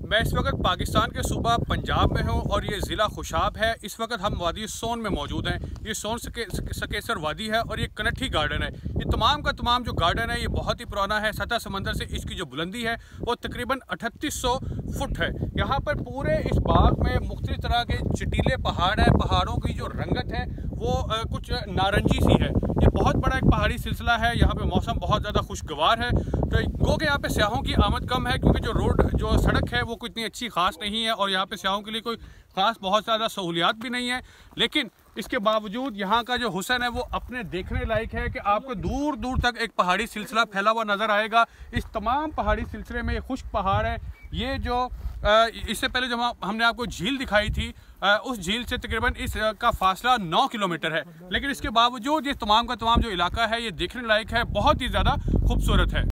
मैं इस वक्त पाकिस्तान के सूबा पंजाब में हूँ और ये ज़िला खुशाब है। इस वक्त हम वादी सोन में मौजूद हैं। ये सोन सकेसर वादी है और ये कनट्ठी गार्डन है। ये तमाम का तमाम जो गार्डन है ये बहुत ही पुराना है। सतह समंदर से इसकी जो बुलंदी है वो तकरीबन 3800 फुट है। यहाँ पर पूरे इस बाग में मुख्तलिफ तरह के चटीले पहाड़ हैं। पहाड़ों की जो रंगत है वो कुछ नारंगी सी है। ये बहुत बड़ा एक पहाड़ी सिलसिला है। यहाँ पे मौसम बहुत ज़्यादा खुशगवार है। तो गो के यहाँ पे सयाहों की आमद कम है क्योंकि जो सड़क है वो कोई इतनी अच्छी खास नहीं है और यहाँ पे सयाहों के लिए कोई ख़ास बहुत ज़्यादा सहूलियात भी नहीं है। लेकिन इसके बावजूद यहाँ का जो हुस्न है वो अपने देखने लायक है कि आपको दूर दूर तक एक पहाड़ी सिलसिला फैला हुआ नज़र आएगा। इस तमाम पहाड़ी सिलसिले में ये खुश्क पहाड़ है। ये जो इससे पहले जब हमने आपको झील दिखाई थी उस झील से तकरीबन इसका फासला 9 किलोमीटर है। लेकिन इसके बावजूद ये तमाम का तमाम जो इलाका है ये देखने लायक है, बहुत ही ज़्यादा खूबसूरत है।